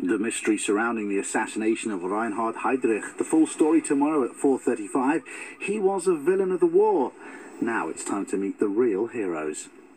The mystery surrounding the assassination of Reinhard Heydrich. The full story tomorrow at 4:35. He was a villain of the war. Now it's time to meet the real heroes.